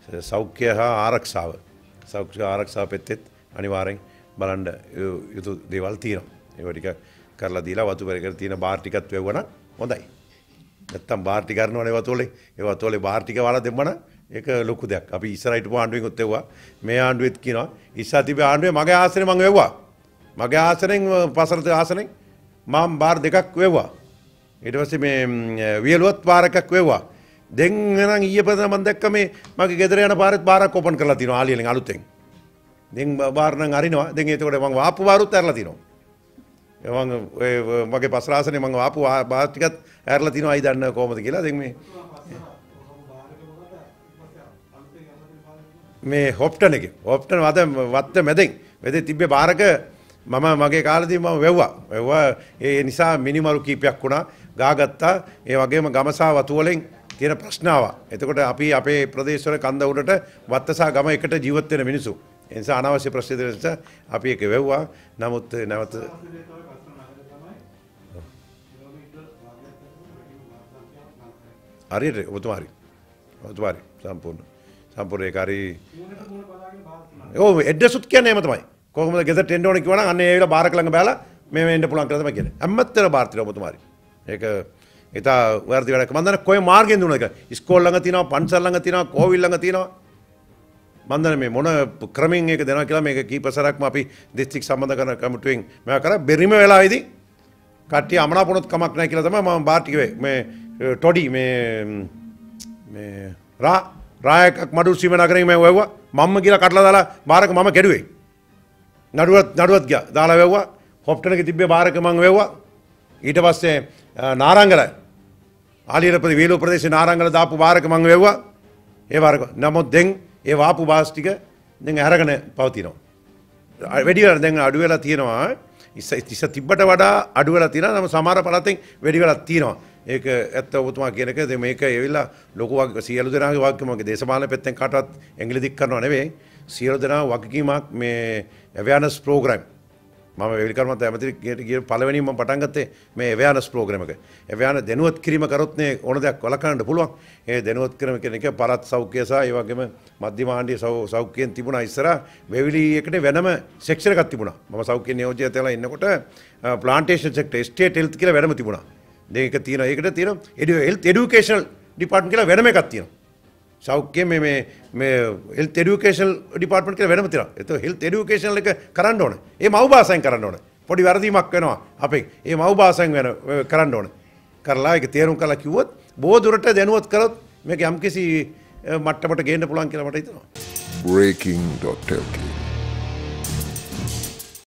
සෞඛ්‍ය හා ආරක්ෂාව. සෞඛ්‍ය ආරක්ෂාව පෙත්තෙත් අනිවාර්යෙන් බලන්න යුතු දේවල් තියෙනවා. ඒවා ටික කරලා දීලා වතු පෙරකර තියෙන බාර් ටිකත් වෙවුවා නම් හොඳයි. නැත්තම් බාර් ටික කරනවනේ වතුලේ. ඒ වතුලේ බාර් ටික වල දෙම්මන ඒක ලොකු දෙයක්. අපි ඉස්සරහිට ආණ්ඩුවෙන් උත් එවුවා. මේ ආණ්ඩුවෙත් කියනවා ඉස්සර තිබේ ආණ්ඩුවේ මගේ ආසනේ මම වෙවුවා. මගේ ආසනෙන් පසරත ආසනෙන් මම බාර් දෙකක් වෙවුවා. ඊට පස්සේ මේ වියලුවත් බාර් එකක් වෙවුවා. දැන් නම් ඊයේ පස්සේ මම දැක්ක මේ මගේ ගෙදර යන පාරෙත් බාරක් ඕපන් කරලා තියෙනවා ආලියලෙන් අලුතෙන්. දැන් බාර් නම් අරිනවා. දැන් ඒකට මම වාප්පු බාරුත් ඇරලා තියෙනවා. මම මගේ පසරාසනේ මම වාප්පු බාර් ටිකත් ඇරලා තියෙනවා. අයි දන්න කොහොමද කියලා. දැන් මේ හොප්ටන් එකේ හොප්ටන් වත්ත මැදෙන් තිබ්බේ බාරක මම මගේ කාලේදී මම වෙව්වා ඒ නිසා මිනිමරු කීපයක් වුණා ගාගත්තා ඒ වගේම ගමසා වතු වලින් තියෙන ප්‍රශ්න ආවා. එතකොට අපි අපේ ප්‍රදේශවල කන්ද උඩට වත්තසා ගම එකට ජීවත් වෙන මිනිස්සු. ඒ නිසා අනවශ්‍ය ප්‍රශ්න නිසා අපි ඒක වෙව්වා. නමුත් නැවත හරියට ඔබතුමාරි සම්පූර්ණ ඒකාරී ඔව් ඇඩ්‍රස් උත් කියන්නේ එහෙම තමයි. කොහොමද ගෙදරට එන්න ඕනේ කිව්වනම් අන්න ඒ වෙලාව බාරක ළඟ බැලලා මේ එන්න පුළුවන් කියලා තමයි කියන්නේ. හැමතැන බාර් තියෙනවා ඔබතුමාරි. ඒක ඉතා වැරදි වැඩක්. මම දන්නේ කොයි මාර්ගෙන් දුන්නද කියලා. ඉස්කෝල ළඟ තියෙනවා, පන්සල් ළඟ තියෙනවා, කෝවිල් ළඟ තියෙනවා. මම දන්නේ මේ මොන ක්‍රමෙන් ඒක දෙනවා කියලා මේක කීපසරක්ම අපි දිස්ත්‍රික් සම්බන්ධ කරන කමිටුවෙන් මේවා කරා. බෙරිම වෙලාවේදී කට්ටිය අමනාපුණොත් කමක් නැහැ කියලා තමයි මම බාර් ටික මේ ටොඩි මේ රායකක් මඩු සීම නගරේ මම වැව්වා. මම්ම කියලා කඩලා දාලා බාරක මම කැඩුවේ. නඩුවත් ගියා. දාලා වැව්වා. හොප්ටන් එකේ තිබ්බේ බාරක මම වැව්වා. ඊට පස්සේ නාරංගල ආලියරපති වේලුව ප්‍රදේශේ නාරංගල දාපු බාරක මම වැව්වා. ඒ බාරක නමුත් දැන් ඒ වාපු බාස් ටික දැන් අරගෙන පවතිනවා. වැඩි වෙලා දැන් අඩු වෙලා තියෙනවා. ඉස්ස තිබ්බට වඩා අඩු වෙලා තියෙනවා. නම් සමහර පළාතෙන් වැඩි වෙලා තියෙනවා. ඒක ඇත්ත ඔබතුමා කියන එක මේක ඇවිල්ලා ලොකු සියලු දෙනාගේ වාක්‍යමක දේශපාලන පැත්තෙන් කාටවත් ඇඟිලි දික් කරනව නෙවෙයි. සියලු දෙනා වගකීමක් මේ අවයර්නස් ප්‍රෝග්‍රෑම් මම වෙලිකර්මත් ඇමති ගිය පළවෙනිම මම පටන් ගත්තේ මේ අවයර්නස් ප්‍රෝග්‍රෑම් එක. අවයර්න දැනුවත් කිරීම කරොත් නේ ඕන දෙයක් වළක්වන්න පුළුවන්. ඒ දැනුවත් කිරීම කියන එක පළාත් සෞඛ්‍ය සහ ඒ වගේම මධ්‍යම ආණ්ඩුවේ සෞඛ්‍යයෙන් තිබුණා ඉස්සරහා වෙවිලි එකට වෙනම සෙක්ෂන් එකක් තිබුණා. මම සෞඛ්‍ය නියෝජිතය තැලා ඉන්නකොට ප්ලාන්ටේෂන් සෙක්ටර් ස්ටේට් හෙල්ත් කියලා වෙනම තිබුණා. දැන් ඒක තියෙනවා. ඒකට තියෙනවා හෙල්ත් এডুকেෂනල් ඩිපාර්ට්මන්ට් කියලා වෙනම එකක් තියෙනවා. සෞඛ්‍ය මේ හෙල්ත් එඩියුකේෂනල් ඩිපාර්ට්මන්ට් කියලා වෙනම තියෙනවා. ඒතකොට හෙල්ත් එඩියුකේෂනල් එක කරන්න ඕනේ. ඒ මව් භාෂාවෙන් කරන්න ඕනේ. පොඩි වැරදීමක් වෙනවා අපේ. ඒ මව් භාෂාවෙන් කරන්න ඕනේ. කරලා ඒක තේරුම් කරලා කිව්වොත් බොහෝ දුරට දැනුවත් කරොත් මේක යම්කිසි මට්ටමකට ගේන්න පුළුවන් කියලා මට හිතෙනවා. breaking.lk